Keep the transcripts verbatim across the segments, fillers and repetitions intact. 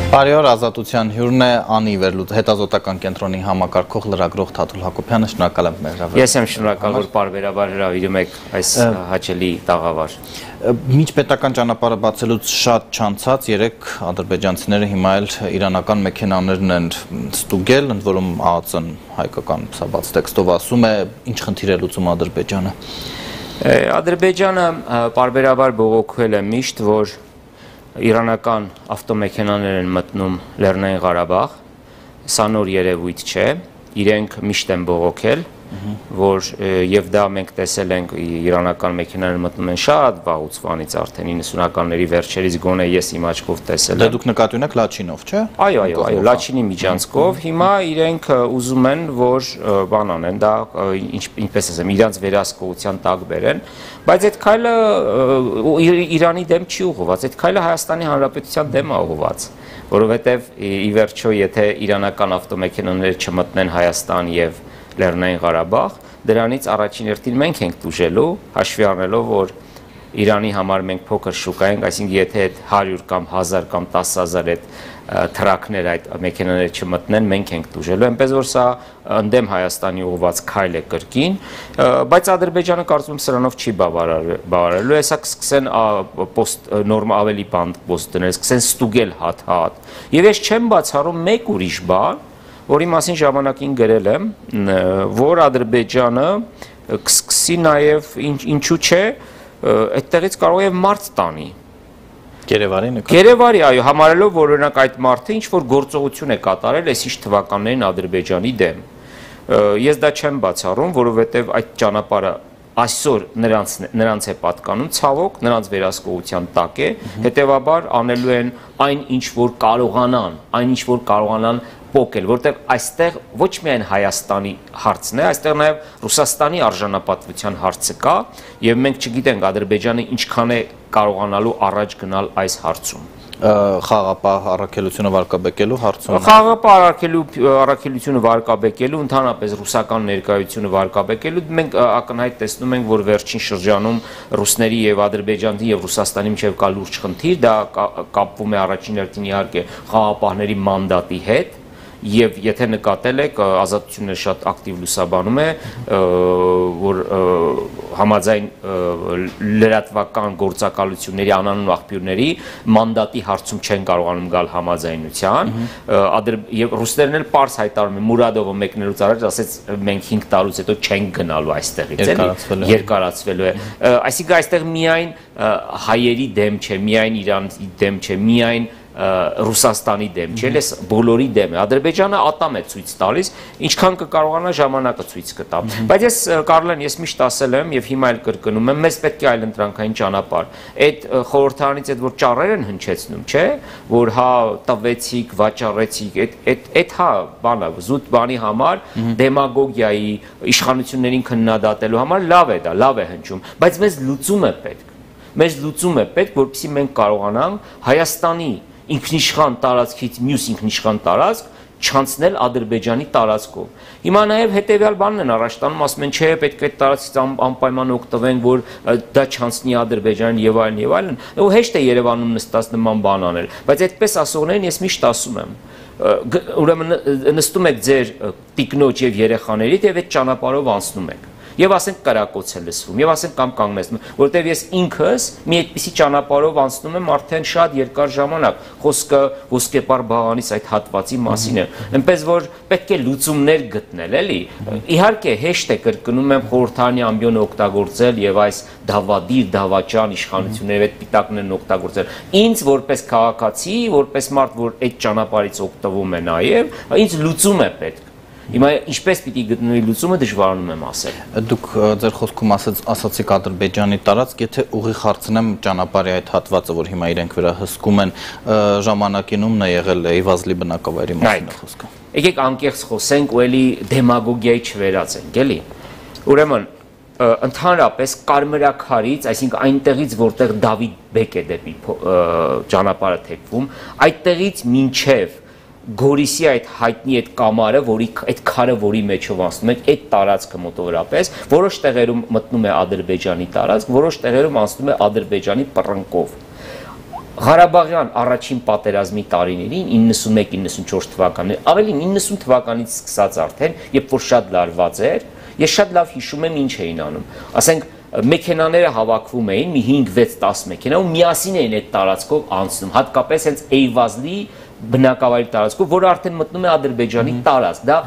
Բարի օր, Ազատության հյուրն է Անի Վերլուտ, հետազոտական կենտրոնի համակարգող լրագրող Թաթուլ Հակոբյանը, շնորհակալ եմ մեր հրավերին։ Ես եմ շնորհակալ, որ պարբերաբար հրավիրում եք այս հաճելի տաղավար։ Միջպետական ճանապարհը բացելուց շատ չանցած երեք ադրբեջանցիները հիմա էլ իրանական մեքենաներն են ստուգել, ընդ որում ԱԱԾ-ն հայկական բաց տեքստով ասում է, ինչ խնդիր է լուծում Ադրբեջանը։ Ադրբեջանը պարբերաբար բողոքվել է միշտ, որ իրանական ավտոմեքենաներ են մտնում Լեռնային Ղարաբաղ, սա նոր երևույթ չէ, իրենք միշտ են բողոքել, որ եւ դա մենք տեսել ենք իրանական մեքենաներ մտնում են շատ վաղուց վանից արդեն իննսունականների վերջերից գոնե ես իմ աչքով տեսել եմ։ Դե դուք նկատի ունեք Լաչինով, չէ՞։ Այո, այո, այո, Լաչինի միջանցքով, հիմա իրենք ուզում են, որ բան անեն, դա ինչպես ասեմ, իրանց վերահսկողության տակ բերեն, բայց այդ քայլը Իրանի դեմ չի ուղղված, այդ քայլը Հայաստանի Հանրապետության դեմ է ուղղված, որովհետև ի վերջո եթե իրանական ավտոմեքենաները չմտնեն Հայաստան եւ Լեռնային Ղարաբաղ, դրանից առաջին հերթին մենք ենք տուժելու, հաշվի առնելով, որ Իրանի համար մենք փոքր շուկա ենք, այսինքն եթե այդ հարյուր կամ հազար կամ տասը հազար այդ թրակներ այդ մեքենաները չմտնեն, մենք ենք տուժելու, այնպես որ սա ընդդեմ Հայաստանի ուղղված քայլ է կրկին, բայց Ադրբեջանը կարծում եմ սրանով չի բավարարելու, հեսա կսկսեն պոստ նորմ ավելի բան պոստ դնել, սկսեն ստուգել հատ-հատ, եւ ես չեմ բացառում մեկ ուրիշ բան, որի մասին ժամանակին գրել եմ, որ Ադրբեջանը կսկսի նաև ինչու չէ, այդտեղից կարող է մարդ տանի։ Գերեվարի նկատմամբ։ Գերեվարի, այո, համարելով, որ օրինակ այդ մարդը ինչ-որ գործողություն է կատարել այսիշ թվականներին Ադրբեջանի դեմ։ Ես դա չեմ բացառում, որովհետև այդ ճանապարհը այսօր նրանց նրանց է պատկանում, ցավոք, նրանց վերահսկողության տակ է, հետևաբար անելու են այն ինչ որ կարողանան, այն ինչ որ կարողանան փոկել, որտեղ այստեղ ոչ միայն Հայաստանի հարցն է, այստեղ նաև Ռուսաստանի արժանապատվության հարցը կա, եւ մենք չգիտենք Ադրբեջանը ինչքան է կարողանալու առաջ գնալ այս հարցում։ Խաղապահ առաքելությունը վարկաբեկելու հարցում։ Խաղապահ առաքելությունը վարկաբեկելու, ընդհանրապես ռուսական ներկայությունը վարկաբեկելու, մենք ակնհայտ տեսնում ենք, որ վերջին շրջանում ռուսների եւ Ադրբեջանի եւ Ռուսաստանի միջեւ կա լուրջ խնդիր, դա կապվում է առաջին հերթին իհարկե խաղապահների մանդատի հետ։ Եվ եթե նկատել եք, Ազատությունը շատ ակտիվ լուսաբանում է, որ համաձայն լրատվական գործակալությունների անանուն աղբյուրների մանդատի հարցում չեն կարողանում գալ համաձայնության, եւ ռուսներն էլ պարզ հայտարարում են, Մուրադովը մեկնելուց առաջ ասեց մենք հինգ տարուց հետո չենք գնալու այստեղից, էլի, երկարացվելու է։ Այսինքն այստեղ միայն հայերի դեմ չէ, միայն Իրանի դեմ չէ, միայն Ռուսաստանի դեմ, չէ՞, ես բոլորի դեմ է։ Ադրբեջանը ատամ է ցույց տալիս, ինչքան կկարողանա ժամանակը ցույց կտա։ Բայց ես Կարլեն, ես միշտ ասել եմ եւ հիմա էլ կրկնում եմ, մեզ պետք է այլընտրանքային ճանապարհ։ Այդ խորհրդարանից այդ որ ճառեր են հնչեցնում, չէ՞, որ հա տվեցիք, վաճառեցիք, այդ այդ այդ հա բանը զուտ բանի համար, դեմագոգիայի, իշխանություններին քննադատելու համար լավ է դա, լավ է հնչում, բայց մեզ լուծում է պետք։ Մեզ լուծում է պետք, որպեսզի մենք կարողանանք Հայաստանի ինքնիշխան տարածքից մյուս ինքնիշխան տարածք չանցնել Ադրբեջանի տարածքով։ Հիմա նաև հետևյալ բանն են առաջ տանում, ասում են, չէ, պետք է այդ տարածքից անպայման օգտվենք, որ դա չանցնի Ադրբեջան եւ այլն եւ այլն։ Ու հեշտ է Երևանում նստած նման բան անել, բայց այդպես ասողներին ես միշտ ասում եմ, ուրեմն նստում եք ձեր տիկնոջ եւ երեխաներիդ եւ այդ ճանապարհով անցնում եք։ Եվ ասենք կրակոց է լսվում, եւ ասենք կամ կանգնեցնում, որտեվ ես ինքս մի այդպիսի ճանապարհով անցնում եմ արդեն շատ երկար ժամանակ, խոսքը ոսկեպար բաղանից այդ հատվածի մասին է, այնպես որ պետք է լուծումներ գտնել, էլի։ Իհարկե հեշտ է կրկնում եմ խորհրդարանի ամբիոնը օգտագործել եւ այս դավադիր, դավաճան իշխանությունների այդ պիտակներն օգտագործել։ Ինձ որպես քաղաքացի, որպես մարդ, որ այդ ճանապարհից օգտվում է նաեւ, ինձ լուծում է պետք։ Հիմա ինչպես պիտի գտնվի լուծումը դժվարանում եմ ասել։ Դուք ձեր խոսքում ասացիք Ադրբեջանի տարածք, եթե ուղիղ հարցնեմ ճանապարհի այդ հատվածը, որ հիմա իրենք վերահսկում են, ժամանակին ումն է եղել Իվազլի բնակավայրի մասին խոսքը։ Եկեք անկեղծ խոսենք ու էլի դեմագոգիայի չվերածենք, էլի։ Ուրեմն ընդհանրապես կարմրաքարից, այսինքն այնտեղից, որտեղ Դավիթ բեկ է դեպի ճանապարհը թեքվում, այդտեղից մինչև Գորիսի այդ հայտնի այդ կամարը, որի այդ քարը, որի մեջով անցնում եք, այդ տարածքը մոտավորապես, որոշ տեղերում մտնում է Ադրբեջանի տարածք, որոշ տեղերում անցնում է Ադրբեջանի պռնկով։ Ղարաբաղյան առաջին պատերազմի տարիներին իննսունմեկ իննսունչորս թվականներ, ավելին իննսուն թվականից սկսած արդեն, երբ որ շատ լարված էր, ես շատ լավ հիշում եմ ինչ էին անում։ Ասենք մեքենաները հավաքվում էին, մի հինգ վեց դաս մեքենա ու միասին էին այդ տարածքով անցնում, հատկապես հենց Էյվազլի բնակավայրի տարածքով, որը արդեն մտնում է Ադրբեջանի տարածք։ Դա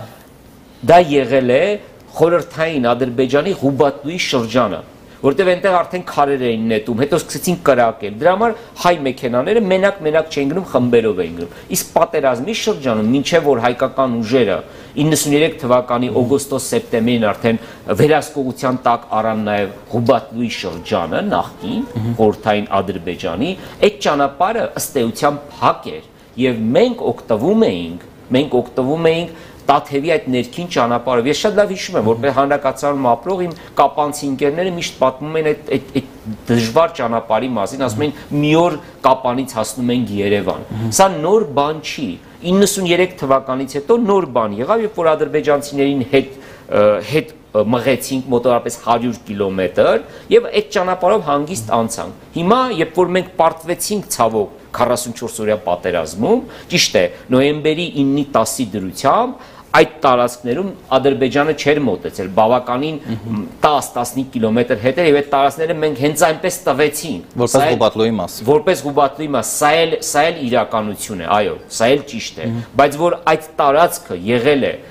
դա եղել է խորհրդային Ադրբեջանի Ղուբատլուի շրջանը, որտեղ այնտեղ արդեն քարեր էին նետում, հետո սկսեցին կրակել։ Դրա համար հայ մեքենաները մենակ-մենակ չէին գնում, խմբերով էին գնում։ Իսկ պատերազմի շրջանում, մինչև որ հայկական ուժերը իննսուններեք թվականի օգոստոս-սեպտեմբերին արդեն վերահսկողության տակ առան նաև Ղուբատլուի շրջանը, նախկին խորհրդային Ադրբեջանի, այդ ճանապարհը ըստ էության փակ էր, եւ մենք օգտվում էինք, մենք օգտվում էինք Տաթևի այդ ներքին ճանապարհով։ Ես շատ լավ հիշում եմ, որպես հանրակացարանում ապրող իմ կապանցի ընկերները միշտ պատմում են այդ այդ այդ դժվար ճանապարհի մասին, ասում են մի օր Կապանից հասնում ենք Երևան։ Սա նոր բան չի։ իննսուններեք թվականից հետո նոր բան եղավ, երբ որ ադրբեջանցիներին հետ հետ մղեցինք մոտավորապես հարյուր կիլոմետր եւ այդ ճանապարհով հանգիստ անցանք։ Հիմա, երբ որ մենք պարտվեցինք ցավոք քառասունչորս օրյա պատերազմում, ճիշտ է, նոյեմբերի իննի տասի դրությամբ այդ տարածքներում Ադրբեջանը չէր մոտեցել, բավականին տաս տասնհինգ կիլոմետր հետ էր եւ այդ տարածքները մենք հենց այնպես տվեցինք, որպես Ղուբատլուի մաս։ Որպես Ղուբատլուի մաս, սա էլ սա էլ իրականություն է, այո, սա էլ ճիշտ է, բայց որ այդ տարածքը եղել է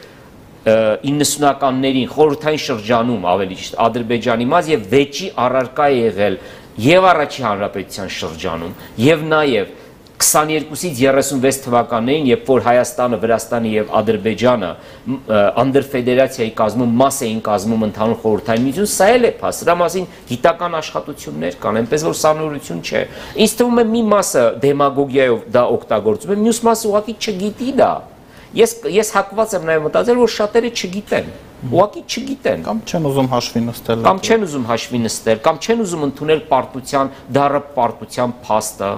իննսունականներին խորհրդային շրջանում ավելի ճիշտ Ադրբեջանի մաս եւ վեճի առարկա է եղել եւ առաջի հանրապետության շրջանում եւ նաեւ քսաներկուսից երեսունվեց թվականներին, երբ որ Հայաստանը, Վրաստանը եւ Ադրբեջանը անդրֆեդերացիայի կազմում մաս էին կազմում ընդհանուր խորհրդային միություն, սա էլ է փաստ, դրա մասին գիտական աշխատություններ կան, այնպես որ սա նորություն չէ։ Ինձ թվում է մի մասը դեմագոգիայով դա օգտագործում է, մյուս մասը ուղղակի չգիտի դա։ Ես ես հակված եմ նաեւ մտածել, որ շատերը չգիտեն, ուղղակի չգիտեն։ Կամ չեն ուզում հաշվի նստել։ Կամ չեն ուզում հաշվի նստել, կամ չեն ուզում ընդունել պարտության, դառը պարտության փաստը։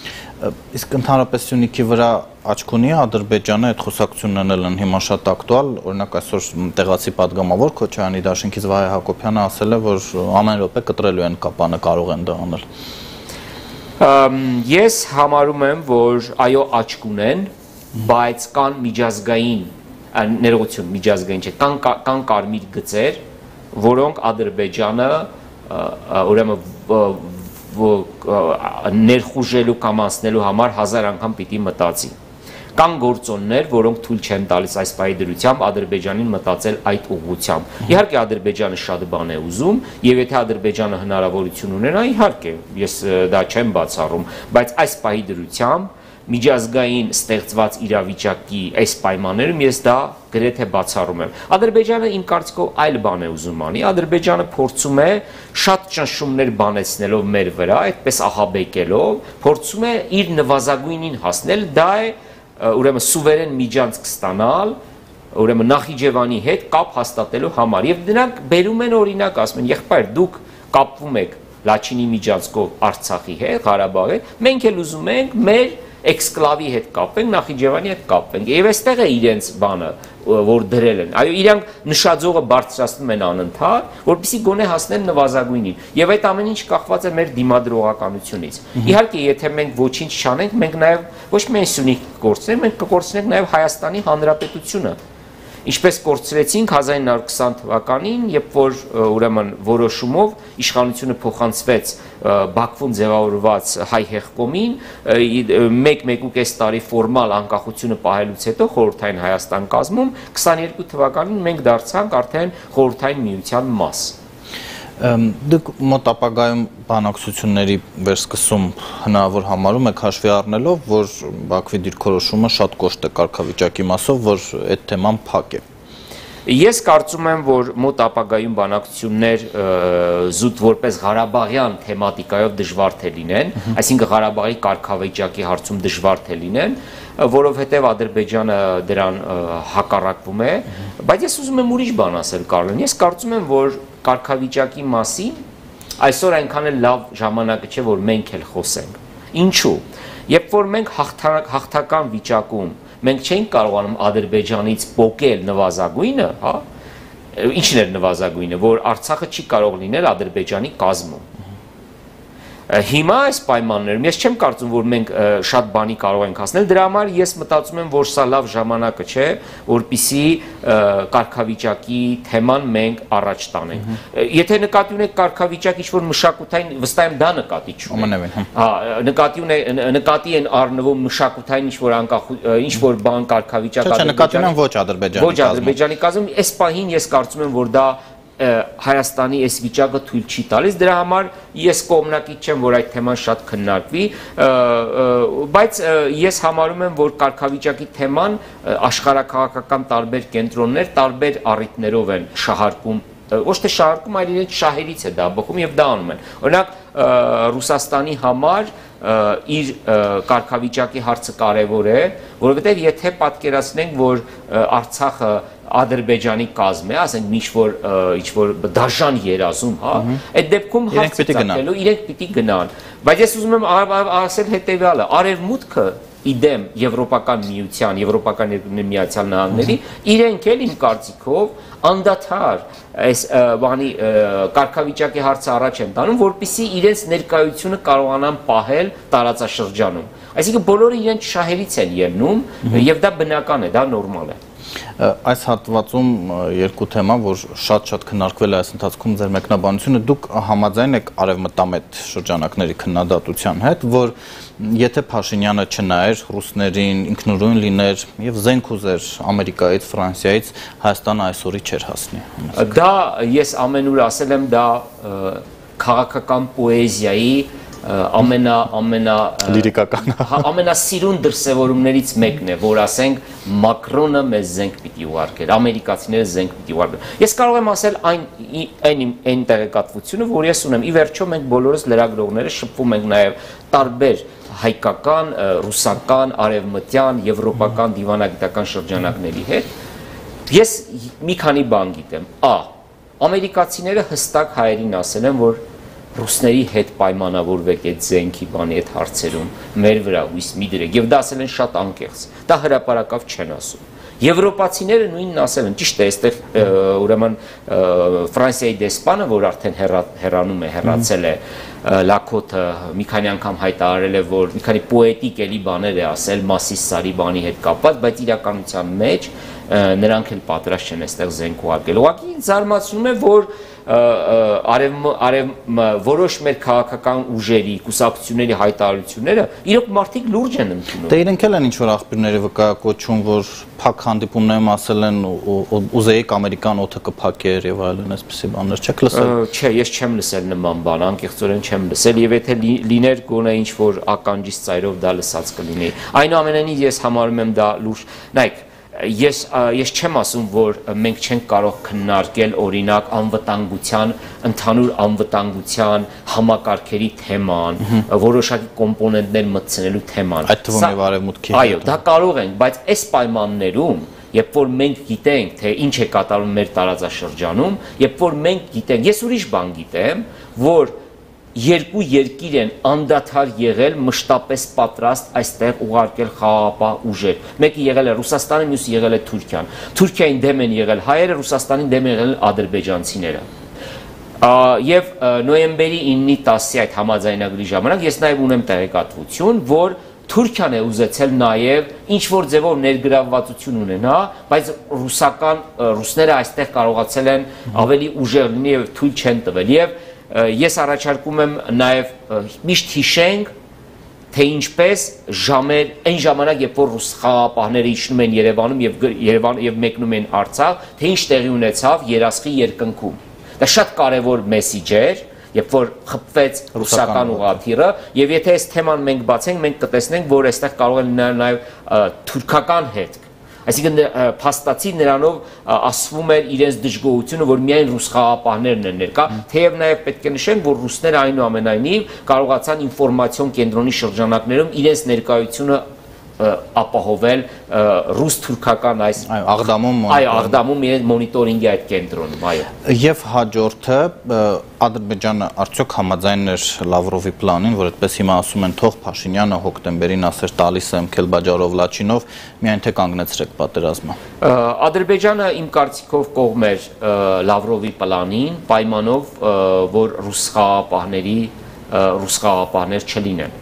Իսկ ընդհանրապես Սյունիքի վրա աչք ունի Ադրբեջանը, այդ խոսակցություններն են հիմա շատ ակտուալ, օրինակ այսօր տեղացի падգամավոր Քոչարյանի դաշինքից Վահե Հակոբյանը ասել է, որ ամեն րոպե կտրելու են Կապանը, կարող են դա անել։ Ես համարում եմ, որ այո աչք ունեն, բայց կան միջազգային ներողություն, միջազգային չէ, կան կան կարմիր գծեր, որոնք Ադրբեջանը ուրեմն ներխուժելու կամ անցնելու համար հազար անգամ պիտի մտածի։ Կան գործոններ, որոնք թույլ չեն տալիս այս պահի դրությամբ Ադրբեջանին մտածել այդ ուղղությամբ։ Իհարկե Ադրբեջանը շատ բան է ուզում, եւ եթե Ադրբեջանը հնարավորություն ունենա, իհարկե, ես դա չեմ բացառում, բայց այս պահի դրությամբ միջազգային ստեղծված իրավիճակի այս պայմաններում ես դա գրեթե բացառում եմ։ Ադրբեջանը իմ կարծիքով այլ բան է ուզում անի։ Ադրբեջանը փորձում է շատ ճնշումներ բանեցնելով մեր վրա, այդպես ահաբեկելով, փորձում է իր նվազագույնին հասնել, դա է ուրեմն սուվերեն միջանցք ստանալ, ուրեմն Նախիջևանի հետ կապ հաստատելու համար։ Եվ դրանք բերում են օրինակ, ասում են, եղբայր, դուք կապվում եք Լաչինի միջանցքով Արցախի հետ, Ղարաբաղի հետ, մենք էլ ուզում ենք մեր էքսկլավի հետ կապենք, Նախիջևանի հետ կապենք։ Եվ այստեղ է իրենց բանը, որ դրել են։ Այո, իրանք նշաձողը բարձրացնում են անընդհատ, որպեսզի գոնե հասնեն նվազագույնին։ Եվ այդ ամեն ինչ կախված է մեր դիմադրողականությունից։ Իհարկե, եթե մենք ոչինչ չանենք, մենք նաև ոչ միայն Սյունիք կկորցնենք, մենք կկորցնենք նաև Հայաստանի Հանրապետությունը։ Ինչպես կորցրեցինք հազար նույն հարյուր քսան թվականին, երբ որ ուրեմն որոշումով իշխանությունը փոխանցվեց Բաքվում ձևավորված հայ հեղկոմին, մեկ-մեկուկես տարի ֆորմալ անկախությունը պահելուց հետո խորհրդային Հայաստան կազմում, քսաներկու թվականին մենք դարձանք արդեն խորհրդային միության մաս։ Դուք մոտ ապագայում բանակցությունների վերսկսում հնարավոր համարում եք հաշվի առնելով, որ Բաքվի դիրքորոշումը շատ կոշտ է կարգավիճակի մասով, որ այդ թեման փակ է։ Ես կարծում եմ, որ մոտ ապագայում բանակցություններ զուտ որպես Ղարաբաղյան թեմատիկայով դժվար թե լինեն, այսինքն Ղարաբաղի կարգավիճակի հարցում դժվար թե լինեն, որովհետև Ադրբեջանը դրան հակառակվում է, բայց ես ուզում եմ ուրիշ բան ասել Կարլեն։ Ես կարծում եմ, որ կարգավիճակի մասին այսօր այնքան էլ լավ ժամանակը չէ, որ մենք էլ խոսենք։ Ինչու՞։ Երբ որ մենք հաղթական վիճակում մենք չէինք կարողանում Ադրբեջանից պոկել նվազագույնը, հա, ինչն էր նվազագույնը, որ Արցախը չի կարող լինել Ադրբեջանի կազմում։ Հիմա այս պայմաններում ես չեմ կարծում, որ մենք շատ բանի կարող ենք հասնել, դրա համար ես մտածում եմ, որ սա լավ ժամանակը չէ, որպեսզի կարգավիճակի թեման մենք առաջ տանենք։ Եթե նկատի ունեք կարգավիճակ ինչ-որ մշակութային, վստահ եմ դա նկատի չունեք։ Հա, նկատի ունեք, նկատի են առնվում մշակութային ինչ-որ անկախ, ինչ-որ բան կարգավիճակ Ադրբեջանի։ Չէ, նկատի ունեմ ոչ Ադրբեջանի կազմում։ Ոչ Ադրբեջանի կազմում, այս պահին ես կարծում եմ, որ դա Հայաստանի այս վիճակը թույլ չի տալիս, դրա համար ես կողմնակից չեմ, որ այդ թեման շատ քննարկվի, բայց ես համարում եմ, որ կարգավիճակի թեման աշխարհաքաղաքական տարբեր կենտրոններ տարբեր առիթներով են շահարկում, ոչ թե շահարկում, այլ իրենց շահերից է դա բխում եւ դա անում են։ Օրինակ Ռուսաստանի համար իր կարգավիճակի հարցը կարևոր է, որովհետև եթե պատկերացնենք, որ Արցախը Ադրբեջանի կազմ է, ասենք ինչ-որ ինչ-որ դաժան երազում, հա, այդ դեպքում հարց է ծագելու, իրենք պիտի գնան։ Բայց ես ուզում եմ ասել հետևյալը, արևմուտքը իդեմ Եվրոպական միության, Եվրոպական երկրների Միացյալ Նահանգների, իրենք էլ իմ կարծիքով անդադար այս բանի կարգավիճակի հարցը առաջ են տանում, որպեսզի իրենց ներկայությունը կարողանան պահել տարածաշրջանում։ Այսինքն բոլորը իրենց շահերից են ելնում եւ դա բնական է, դա նորմալ է։ Այս հատվածում երկու թեմա, որ շատ-շատ քննարկվել է այս ընթացքում ձեր մեկնաբանությունը, դուք համաձայն եք արևմտամետ շրջանակների քննադատության հետ, որ եթե Փաշինյանը չնայեր ռուսներին, ինքնուրույն լիներ եւ զենք ուզեր Ամերիկայից, Ֆրանսիայից, Հայաստանը այսօրի չէր հասնի։ Դա ես ամենուր ասել եմ, դա քաղաքական պոեզիայի ամենա ամենա լիրիկական ամենասիրուն դրսևորումներից մեկն է, որ ասենք Մակրոնը մեզ զենք պիտի ուղարկեր, ամերիկացիները զենք պիտի ուղարկեն։ Ես կարող եմ ասել այն այն այն տեղեկատվությունը, որ ես ունեմ։ Ի վերջո մենք բոլորս լրագրողները շփվում ենք նաև տարբեր հայկական, ռուսական, արևմտյան, եվրոպական դիվանագիտական շրջանակների հետ։ Ես մի քանի բան գիտեմ։ Ա. Ամերիկացիները հստակ հայերին ասել են, որ ռուսների հետ պայմանավորվեք այդ զենքի բանի այդ հարցերում, մեր վրա հույս մի դրեք, եւ դա ասել են շատ անկեղծ, դա հրապարակավ չեն ասում։ Եվրոպացիները նույնն ասել են, ճիշտ է, այստեղ ուրեմն Ֆրանսիայի դեսպանը, որ արդեն հեռանում է, հեռացել է, Լակոթը մի քանի անգամ հայտարարել է, որ մի քանի պոետիկ էլի բաներ է ասել Մասիս Սարի բանի հետ կապված, բայց իրականության մեջ նրանք էլ պատրաստ չեն այստեղ զենք ուղարկել։ Ուղղակի զարմացնում է, որ արև արև որոշ մեր քաղաքական ուժերի, կուսակցությունների հայտարարությունները իրոք մարդիկ լուրջ են ընդունում։ Դե իրենք էլ են ինչ-որ աղբյուրների վկայակոչում, որ փակ հանդիպումներում ասել են ուզեիք ամերիկան օդը կփակեր եւ այլն, այսպիսի բաներ չեք լսել։ Չէ, ես չեմ լսել նման բան, անկեղծորեն չեմ լսել եւ եթե լիներ գոնե ինչ-որ ականջից ծայրով դա լսած կլինի։ Այնուամենայնիվ ես համարում եմ դա լուրջ։ Նայեք, Ես ես չեմ ասում, որ մենք չենք կարող քննարկել օրինակ անվտանգության, ընդհանուր անվտանգության համակարգերի թեման, որոշակի կոմպոնենտներ մտցնելու թեման։ Այդ թվում եւ արևմուտքի։ Այո, դա կարող ենք, բայց այս պայմաններում, երբ որ մենք գիտենք, թե ինչ է կատարվում մեր տարածաշրջանում, երբ որ մենք գիտենք, ես ուրիշ բան գիտեմ, որ երկու երկիր են անդադար եղել մշտապես պատրաստ այստեղ ուղարկել խաղաղապահ ուժեր։ Մեկը եղել է Ռուսաստանը, մյուսը եղել է Թուրքիան։ Թուրքիային դեմ են եղել հայերը, Ռուսաստանին դեմ են եղել ադրբեջանցիները։ Եվ նոյեմբերի իննի տասի այդ համաձայնագրի ժամանակ ես նաև ունեմ տեղեկատվություն, որ Թուրքիան է ուզեցել նաև ինչ որ ձևով ներգրավվածություն ունենա, բայց ռուսական ռուսները այստեղ կարողացել են ավելի ուժեղ լինել եւ թույլ չեն տվել։ Եվ ես առաջարկում եմ նաև միշտ հիշենք, թե ինչպես ժամեր այն ժամանակ, երբ որ ռուս խաղաղապահները իջնում են Երևանում եւ Երևան եւ մեկնում են Արցախ, թե ինչ տեղի ունեցավ Երասխի երկնքում։ Դա շատ կարևոր մեսիջ էր, երբ որ խփվեց ռուսական ուղղաթիռը, եւ եթե այս թեման մենք բացենք, մենք կտեսնենք, որ այստեղ կարող են լինել նաեւ թուրքական հետք։ Այսինքն փաստացի նրանով ասվում էր իրենց դժգոհությունը, որ միայն ռուս խաղաղապահներն են ներկա, թեև նաև պետք է նշենք, որ ռուսները այնուամենայնիվ կարողացան ինֆորմացիոն կենտրոնի շրջանակներում իրենց ներկայությունը ապահովել ռուս-թուրքական այս աղդամում այո աղդամում իրենց մոնիտորինգի այդ կենտրոնում այո եւ հաջորդը Ադրբեջանը արդյոք համաձայն էր Լավրովի պլանին, որ այդպես հիմա ասում են թող Փաշինյանը հոկտեմբերին ասեր տալիս եմ Քելբաջարով Լաչինով, միայն թե կանգնեցրեք պատերազմը։ Ադրբեջանը իմ կարծիքով կողմ էր Լավրովի պլանին, պայմանով, որ ռուս խաղաղապահների ռուս խաղապահներ չլինեն։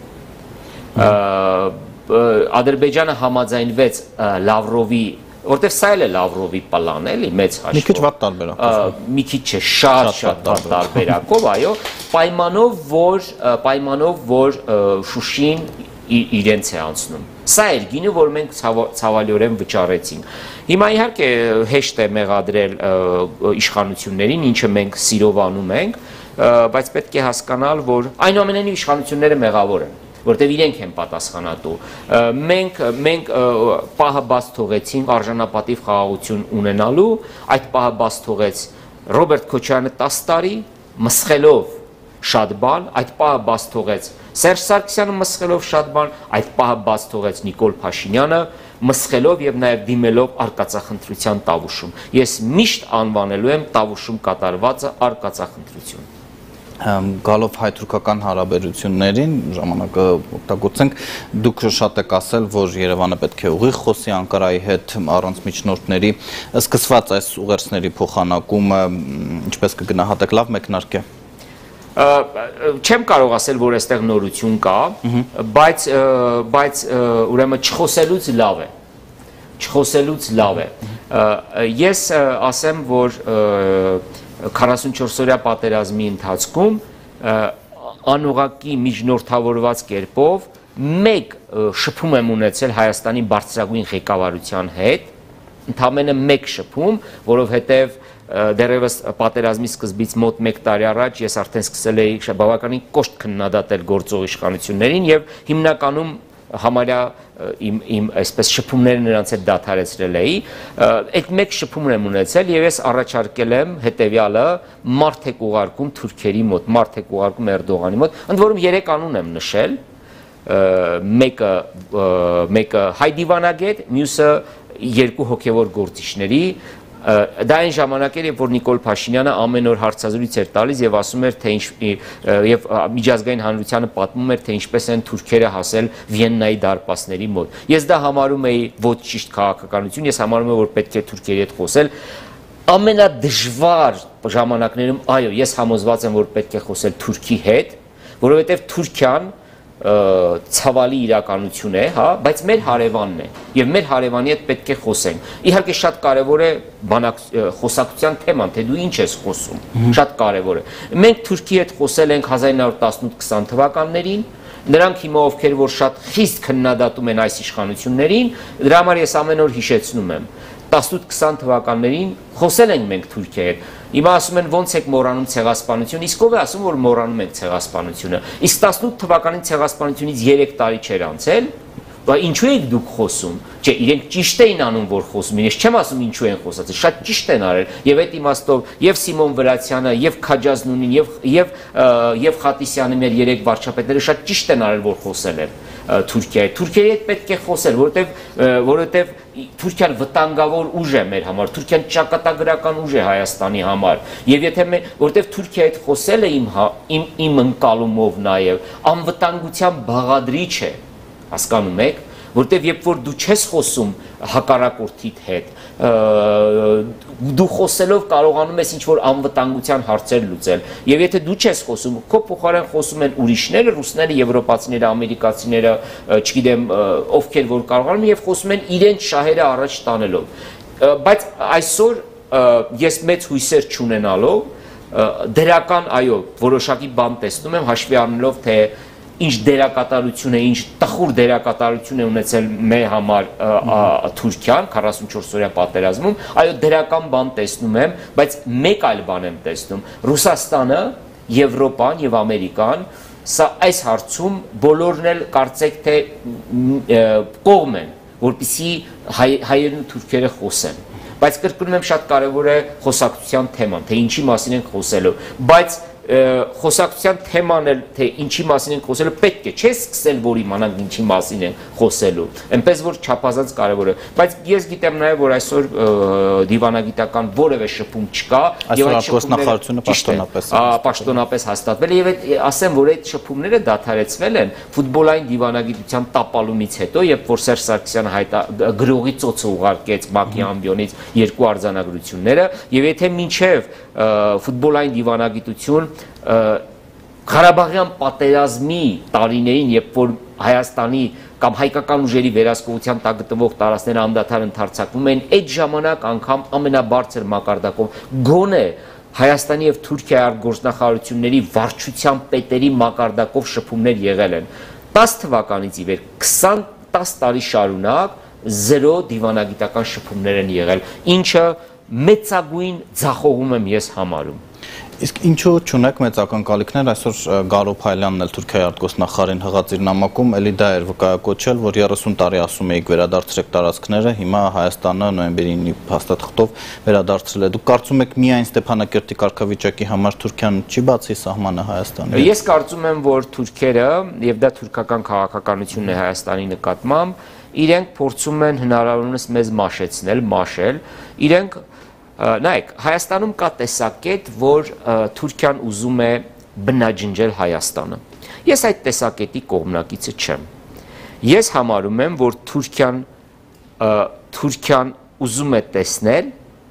Ադրբեջանը համաձայնվեց Լավրովի, որտեղ սա էլ է Լավրովի պլան, էլի մեծ հաշվով։ Մի քիչ վատ տարբերակով։ Մի քիչ չէ, շատ շատ վատ տարբերակով, այո, պայմանով, որ պայմանով, որ Շուշին իրենց է անցնում։ Սա էր գինը, որ մենք ցավալիորեն վճարեցինք։ Հիմա իհարկե հեշտ է մեղադրել իշխանություններին, ինչը մենք սիրով անում ենք, բայց պետք է հասկանալ, որ այնուամենայնիվ իշխանությունները մեղավոր են, որտեղ իրենք են պատասխանատու։ Մենք մենք պահը բաց թողեցինք արժանապատիվ խաղաղություն ունենալու, այդ պահը բաց թողեց Ռոբերտ Քոչարյանը տասը տարի, մսխելով շատ բան, այդ պահը բաց թողեց Սերժ Սարգսյանը, մսխելով շատ բան, այդ պահը բաց թողեց Նիկոլ Փաշինյանը, մսխելով եւ նաեւ դիմելով արկածախնդրության տավուշում։ Ես միշտ անվանելու եմ տավուշում կատարվածը արկածախնդրություն։ Գալով հայ-թուրքական հարաբերություններին ժամանակը օգտագործենք, դուք շատ եք ասել, որ Երևանը պետք է ուղիղ խոսի Անկարայի հետ առանց միջնորդների, սկսված այս ուղերձների փոխանակումը ինչպես կգնահատեք, լավ մեկնարկ է։ Չեմ կարող ասել, որ այստեղ նորություն կա, բայց բայց ուրեմն չխոսելուց լավ է։ Չխոսելուց լավ է։ Ես ասեմ, որ քառասունչորս օրյա պատերազմի ընթացքում անուղակի միջնորդավորված կերպով մեկ շփում եմ ունեցել Հայաստանի բարձրագույն ղեկավարության հետ, ընդամենը մեկ շփում, որովհետև դեռևս պատերազմի սկզբից մոտ մեկ տարի առաջ ես արդեն սկսել էի բավականին կոշտ քննադատել գործող իշխանություններին եւ հիմնականում համարյա իմ իմ այսպես շփումները նրանց հետ դադարեցրել էի, այդ մեկ շփումն եմ ունեցել եւ ես առաջարկել եմ հետեւյալը մարդ եք ուղարկում թուրքերի մոտ, մարդ եք ուղարկում Էրդողանի մոտ, ընդ որում երեք անուն եմ նշել, մեկը մեկը Հայ Դիվանագետ, մյուսը երկու հոգեվոր գործիչների Դա այն ժամանակ էր, երբ որ Նիկոլ Փաշինյանը ամեն օր հարցազրույց էր տալիս եւ ասում էր, թե ինչ եւ միջազգային հանրությանը պատմում էր, թե ինչպես են թուրքերը հասել Վիեննայի դարպասների մոտ։ Ես դա համարում էի ոչ ճիշտ քաղաքականություն, ես համարում եմ, որ պետք է թուրքերի հետ խոսել։ Ամենադժվար ժամանակներում, այո, ես համոզված եմ, որ պետք է խոսել Թուրքի հետ, որովհետեւ Թուրքիան ցավալի իրականություն է, հա, բայց մեր հարևանն է եւ մեր հարևանի հետ պետք է խոսենք։ Իհարկե շատ կարեւոր է բանակ խոսակցության թեման, թե դու ինչ ես խոսում, շատ կարեւոր է։ Մենք Թուրքի հետ խոսել ենք հազար ինը հարյուր տասնութ քսան թվականներին, նրանք հիմա ովքեր որ շատ խիստ քննադատում են այս իշխանություններին, դրա համար ես ամեն օր հիշեցնում եմ։ տասնութ քսան թվականներին խոսել ենք մենք Թուրքիայի հետ։ Հիմա ասում են ոնց եք մոռանում ցեղասպանություն, իսկ ով է ասում որ մոռանում ենք ցեղասպանությունը։ Իսկ տասնութ թվականին ցեղասպանությունից երեք տարի չէր անցել, բայց ինչու եք դուք խոսում։ Չէ, իրենք ճիշտ էին անում, որ խոսում են։ Ես չեմ ասում ինչու են խոսած, շատ ճիշտ են արել։ Եվ այդ իմաստով եւ Սիմոն Վրացյանը, եւ Քաջազնունին, եւ եւ եւ Խատիսյանը մեր երեք վարչապետները շատ ճիշտ են արել, որ խոսել են Թուրքիայի։ Թուրքիայի հետ պետք է խոսել, որովհետեւ որովհետեւ Թուրքիան վտանգավոր ուժ է մեր համար, Թուրքիան ճակատագրական ուժ է Հայաստանի համար։ Եվ եթե մենք, որովհետև Թուրքիայի հետ խոսելը իմ իմ իմ ընկալումով նաև անվտանգության բաղադրիչ է, հասկանում եք, որովհետև երբ որ դու չես խոսում հակառակորդիդ հետ, դու խոսելով կարողանում ես ինչ-որ անվտանգության հարցեր լուծել, եւ եթե դու չես խոսում, քո փոխարեն խոսում են ուրիշները, ռուսները, եվրոպացիները, ամերիկացիները, չգիտեմ, ովքեր որ կարողանում եւ խոսում են իրենց շահերը առաջ տանելով։ Բայց այսօր ես մեծ հույսեր չունենալով դրական, այո, որոշակի բան տեսնում եմ, հաշվի առնելով, թե ինչ դերակատարություն է, ինչ տխուր դերակատարություն է ունեցել մեր համար Թուրքիան քառասունչորս օրյա պատերազմում, այո, դերական բան տեսնում եմ, բայց մեկ այլ բան եմ տեսնում։ Ռուսաստանը, Եվրոպան եւ Ամերիկան սա այս հարցում բոլորն էլ կարծեք թե կողմ են, որպեսզի հայերն ու թուրքերը խոսեն։ Բայց կրկնում եմ, շատ կարևոր է խոսակցության թեման, թե ինչի մասին ենք խոսելու, բայց խոսակցության թեման էլ թե ինչի մասին են խոսելու պետք է չէ սկսել որ իմանանք ինչի մասին են խոսելու այնպես որ չափազանց կարևոր է բայց ես գիտեմ նաև որ այսօր դիվանագիտական որևէ շփում չկա եւ այդ շփումները պաշտոնապես պաշտոնապես հաստատվել եւ այդ ասեմ որ այդ շփումները դադարեցվել են ֆուտբոլային դիվանագիտության տապալումից հետո երբ որ Սերժ Սարգսյանը հայտա գրողի ծոցը ուղարկեց Բաքվի ամբիոնից երկու արձանագրությունները եւ եթե մինչեւ ֆուտբոլային դիվանագիտություն Ղարաբաղյան պատերազմի տարիներին, երբ որ Հայաստանի կամ հայկական ուժերի վերահսկողության տակ գտնվող տարածքները անդադար ընդարձակվում են, այդ ժամանակ անգամ ամենաբարձր մակարդակով գոնե Հայաստանի եւ Թուրքիայի արտգործնախարարությունների վարչության պետերի մակարդակով շփումներ եղել են։ տասը թվականից ի վեր քսան տասը տարի շարունակ զերո դիվանագիտական շփումներ են եղել, ինչը մեծագույն ձախողում եմ ես համարում։ Իսկ ինչու չունեք մեծ ակնկալիքներ, այսօր Գարո Փայլյանն էլ Թուրքիայի արտգործնախարարին հղած իր նամակում էլի դա էր վկայակոչել, որ երեսուն տարի ասում էիք վերադարձրեք տարածքները, հիմա Հայաստանը նոյեմբերի ինը փաստաթղթով վերադարձրել է։ Դուք կարծում եք միայն Ստեփանակերտի կարգավիճակի համար Թուրքիան չի բացի սահմանը Հայաստանի։ Ես կարծում եմ, որ թուրքերը, եւ դա թուրքական քաղաքականությունն է Հայաստանի նկատմամբ, իրենք փորձում են հնարավորինս մեզ մաշեցնել, մաշել, իրենք նայեք, Հայաստանում կա տեսակետ, որ Թուրքիան ուզում է բնաջնջել Հայաստանը։ Ես այդ տեսակետի կողմնակիցը չեմ։ Ես համարում եմ, որ Թուրքիան Թուրքիան ուզում է տեսնել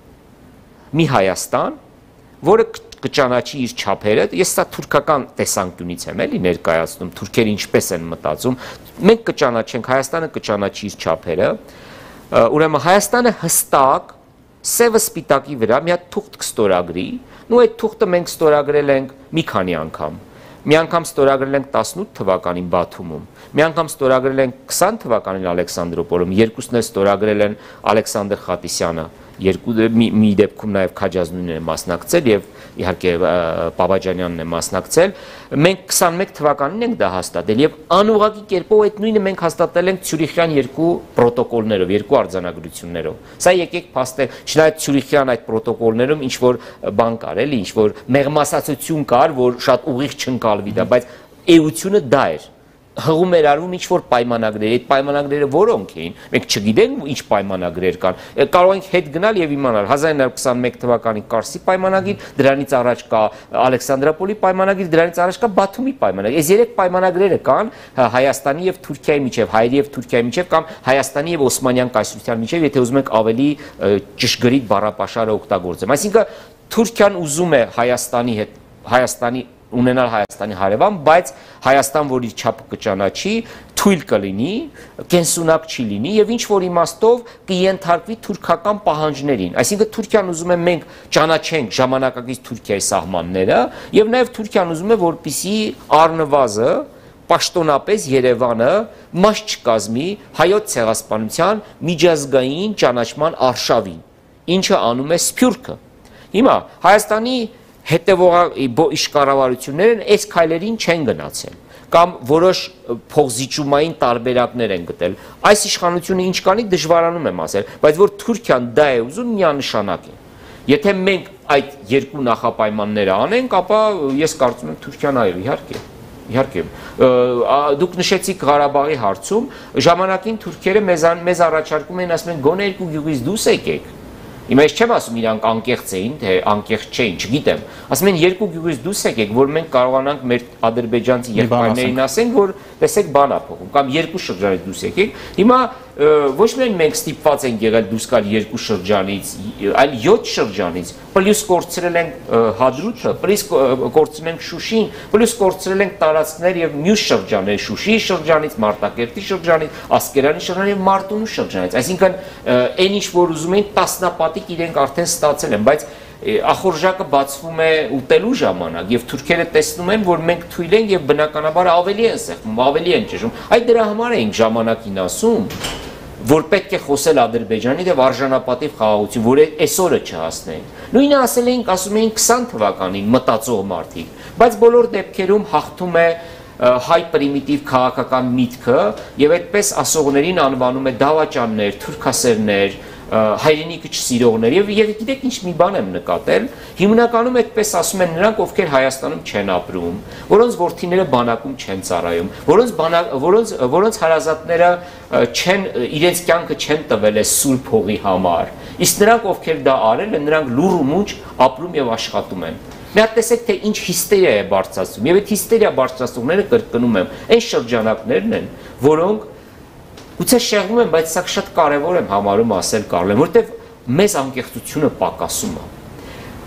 մի Հայաստան, որը կճանաչի իր չափերը, ես սա թուրքական տեսանկյունից եմ էլի ներկայացնում, թուրքերը ինչպես են մտածում, մենք կճանաչենք, Հայաստանը կճանաչի իր չափերը, ուրեմն Հայաստանը հստակ սևը սպիտակի վրա մի հատ թուղթ կստորագրի, ու այդ թուղթը մենք ստորագրել ենք մի քանի անգամ։ Մի անգամ ստորագրել ենք տասնութ թվականին Բաթումում, մի անգամ ստորագրել ենք քսան թվականին Ալեքսանդրոպոլում, երկուսն էլ ստորագրել են Ալեքսանդր Խատիսյանը, երկու մի դեպքում նաև Քաջազնունին է մասնակցել եւ իհարկե Բաբաջանյանն է մասնակցել։ Մենք քսանմեկ թվականին ենք դա հաստատել եւ անուղղակի կերպով այդ նույնը մենք հաստատել ենք Ցյուրիխյան երկու պրոտոկոլներով, երկու արձանագրություններով։ Սա եկեք փաստել, չնայած Ցյուրիխյան այդ պրոտոկոլներում ինչ որ բան կար, էլի, ինչ որ մեղմասացություն կար, որ շատ ուղիղ չընկալվի դա, բայց էությունը դա էր։ Հղում էր արվում ինչ-որ պայմանագրեր, այդ պայմանագրերը որոնք էին, մենք չգիտենք ինչ պայմանագրեր կան, կարող ենք հետ գնալ եւ իմանալ, հազար ինը հարյուր քսանմեկ թվականի Կարսի պայմանագիր, դրանից առաջ կա Ալեքսանդրապոլի պայմանագիր, դրանից առաջ կա Բաթումի պայմանագիր, այս երեք պայմանագրերը կան Հայաստանի եւ Թուրքիայի միջեւ, հայերի եւ Թուրքիայի միջեւ կամ Հայաստանի եւ Օսմանյան կայսրության միջեւ, եթե ուզում եք ավելի ճշգրիտ բառապաշարը օգտագործեմ, այսինքն Թուրքիան ուզում է Հայաստանի հետ, Հայաստանի ունենալ Հայաստանի հարևան, բայց Հայաստան, որ իր չափը կճանաչի, թույլ կլինի, կենսունակ չի լինի եւ ինչ որ իմաստով կենթարկվի թուրքական պահանջներին։ Այսինքն Թուրքիան ուզում է մենք ճանաչենք ժամանակակից Թուրքիայի սահմանները եւ նաեւ Թուրքիան ուզում է, որպիսի առնվազը պաշտոնապես Երևանը մաս չկազմի հայոց ցեղասպանության միջազգային ճանաչման արշավին, ինչը անում է Սփյուռքը։ Հիմա Հայաստանի հետևողի այս քայլերին չեն գնացել կամ որոշ փողզիջումային տարբերակներ են գտել։ Այս իշխանությունը ինչ կանի դժվարանում եմ ասել, բայց որ Թուրքիան դա է ուզում միանշանակ է։ Եթե մենք այդ երկու նախապայմանները անենք, ապա ես կարծում եմ Թուրքիան այո, իհարկե։ Իհարկե, դուք նշեցիք Ղարաբաղի հարցում, ժամանակին թուրքերը մեզ մեզ առաջարկում են, ասում են գոնե երկու գյուղից դուրս եկեք։ Հիմա ես չեմ ասում իրանք անկեղծ էին, թե անկեղծ չէին, չգիտեմ։ Ասում են երկու գյուղից դուրս եկեք, որ մենք կարողանանք մեր ադրբեջանցի եղբայրներին ասենք, որ տեսեք բան ա փոխում, կամ երկու շրջանից դուրս եկեք։ Հիմա ոչ միայն մենք ստիպված ենք եղել դուրս գալ երկու շրջանից, այլ յոթ շրջանից, պլյուս կորցրել ենք Հադրութը, պլյուս կորցրել ենք Շուշին, պլյուս կորցրել ենք տարածքներ եւ մյուս շրջաններ, Շուշիի շրջանից, Մարտակերտի շրջանից, Ասկերանի շրջանից եւ Մարտունու շրջանից։ Այսինքն այն ինչ որ ուզում էին տասնապատիկ իրենք արդեն ստացել են, բայց ախորժակը բացվում է ուտելու ժամանակ եւ թուրքերը տեսնում են, որ մենք թույլ ենք եւ բնականաբար ավելի են սեղմում, ավելի են ճշում։ Այդ դրա համար էինք ժամանակին ասում, որ պետք է խոսել Ադրբեջանի եւ արժանապատիվ խաղաղություն, որ այսօրը չհասնեն։ Նույնը ասել էինք, ասում էինք քսան թվականին մտածող մարդիկ, բայց բոլոր դեպքերում հաղթում է հայ պրիմիտիվ քաղաքական միտքը եւ այդպես ասողներին անվանում է դավաճաններ, թուրքասերներ, հայրենիքը չսիրողներ եւ եւ գիտեք ինչ մի բան եմ նկատել, հիմնականում այդպես ասում են նրանք, ովքեր Հայաստանում չեն ապրում, որոնց որդիները բանակում չեն ծառայում, որոնց որոնց որոնց հարազատները չեն իրենց կյանքը չեն տվել է սուրբ հողի համար, իսկ նրանք, ովքեր դա արել են, նրանք լուռ ու մունջ ապրում եւ աշխատում են։ Մի հատ տեսեք, թե ինչ հիստերիա է բարձրացում, եւ այդ հիստերիա բարձրացնողները կրկնում եմ, այն շրջանակներն են, որոնք Գուցե շեղվում եմ, բայց սա շատ կարևոր եմ համարում ասել Կարլեն, որտեվ մեզ անկեղծությունը պակասում է։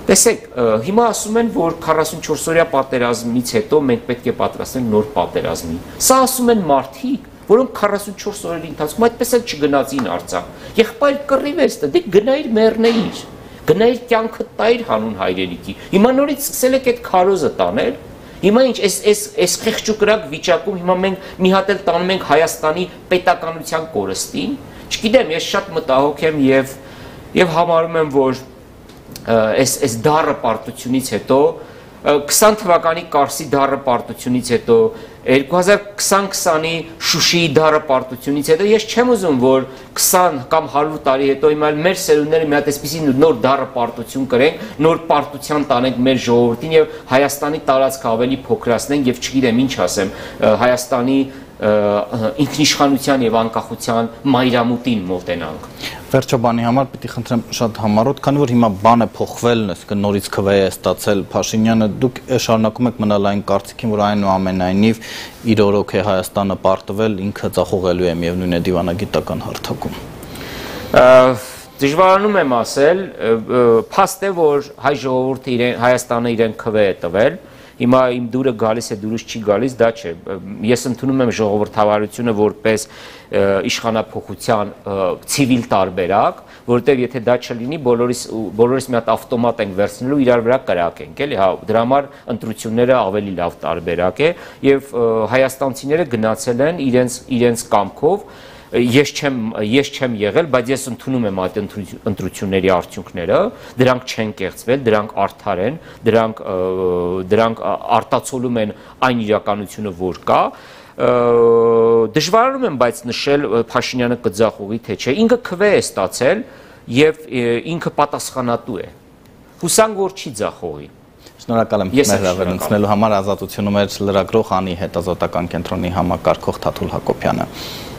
Տեսեք, հիմա ասում են, որ քառասունչորս օրյա պատերազմից հետո մենք պետք է պատրաստենք նոր պատերազմի։ Սա ասում են մարդիկ, որոնք քառասունչորս օրերի ընթացքում այդպես էլ չգնացին Արցախ։ Եղբայր կռիվ ես տա, դե գնայիր մեռնեիր, գնայիր կյանքը տայիր հանուն հայրենիքի։ Հիմա նորից սկսել եք այդ քարոզը տանել։ Հիմա ինչ այս այս այս խեղճուկրակ վիճակում հիմա մենք մի հատ էլ տանում ենք Հայաստանի պետականության կորստին։ Չգիտեմ, ես շատ մտահոգ եմ եւ եւ համարում եմ, որ այս այս դառը պարտությունից հետո քսան թվականի Կարսի դառը պարտությունից հետո երկու հազար քսան-քսանի Շուշիի դառը պարտությունից հետո ես չեմ ուզում, որ քսան կամ հարյուր տարի հետո հիմա մեր սերունդները մի հատ այսպիսի նոր դառը պարտություն կրենք, նոր պարտության տանենք մեր ժողովրդին եւ Հայաստանի տարածքը ավելի փոքրացնենք եւ չգիտեմ ինչ ասեմ, Հայաստանի ինքնիշխանության եւ անկախության մայրամուտին մոտենանք։ Վերջաբանի համար պիտի խնդրեմ շատ համառոտ, քանի որ հիմա բանը փոխվել, այսինքն նորից քվե է ստացել Փաշինյանը, դուք շարունակում եք մնալ այն կարծիքին, որ այնուամենայնիվ իր օրոք է Հայաստանը պարտվել, ինքը ծախողելու է միևնույն է դիվանագիտական հարթակում։ Դժվարանում եմ ասել, փաստ է, որ հայ ժողովուրդը իրեն Հայաստանը իրեն քվե է տվել։ Հիմա իմ դուրը գալիս է, դուրս չի գալիս, դա չէ։ Ես ընդունում եմ ժողովրդավարությունը որպես իշխանափոխության ցիվիլ տարբերակ, որովհետև եթե դա չլինի, բոլորիս բոլորիս մի հատ ավտոմատ ենք վերցնելու, իրար վրա կրակենք, էլի, հա, դրա համար ընտրությունները ավելի լավ տարբերակ է, եւ հայաստանցիները գնացել են իրենց իրենց կամքով։ Ես չեմ ես չեմ եղել, բայց ես ընդունում եմ այդ ընտրությունների արդյունքները, դրանք չեն կեղծվել, դրանք արդար են, դրանք դրանք արտացոլում են այն իրականությունը, որ կա։ Դժվարանում եմ բայց նշել Փաշինյանը կձախողի թե չէ, ինքը քվե է ստացել եւ ինքը պատասխանատու է։ Հուսանք որ չի ձախողի։ Շնորհակալ եմ մեր հավելությունելու համար, ազատությունում էր լրագրող Անի հետազոտական կենտրոնի համակարգող Թաթուլ Հակոբյանը։